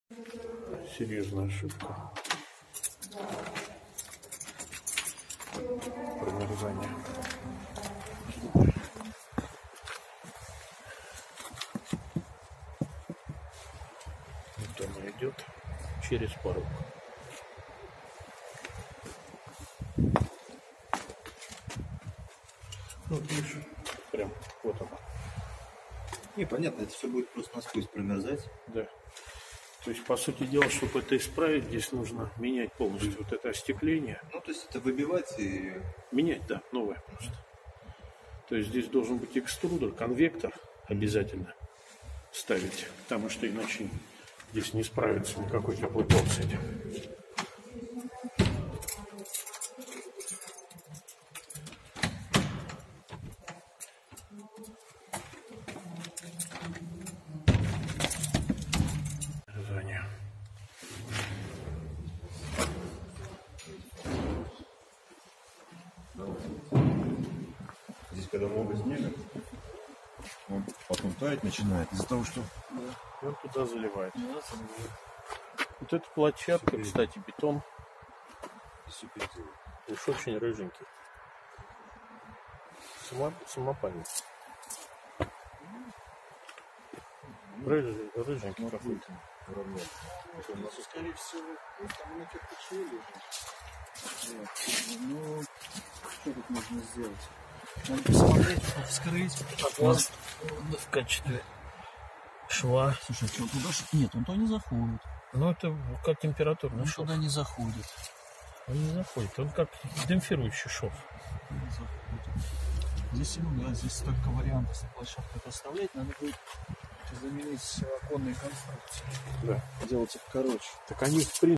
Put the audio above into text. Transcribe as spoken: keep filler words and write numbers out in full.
Серьезная ошибка. Промерзание. Вот она идет через порог. Ну, видишь, прям вот она. Не, понятно, это все будет просто насквозь промерзать. Да. То есть, по сути дела, чтобы это исправить, здесь нужно менять полностью вот это остекление. Ну, то есть это выбивать и... Менять, да, новое просто. То есть здесь должен быть экструдер, конвектор обязательно ставить, потому что иначе здесь не справится никакой теплый пол с этим. Здесь, когда много снега, он потом таять начинает из-за того, что... Да. Он туда заливает. Да, вот эта площадка, супер. Кстати, бетон. Супер. Уж очень рыженький. Само, самопальный. Рыжий, рыженький ну, какой-то. Скорее всего, там на кирпиче лежит. Ну, что тут можно сделать? Надо посмотреть, вскрыть. Атлас в качестве шва. Слушай, он туда... Нет, он туда не заходит. Ну, это как температурный он шов. Он туда не заходит. Он не заходит. Он как демпфирующий шов. Не заходит. Здесь, ну, да, здесь столько вариантов с площадкой поставлять. Надо будет заменить оконные конструкции. Да. Делать их короче. Так они в принципе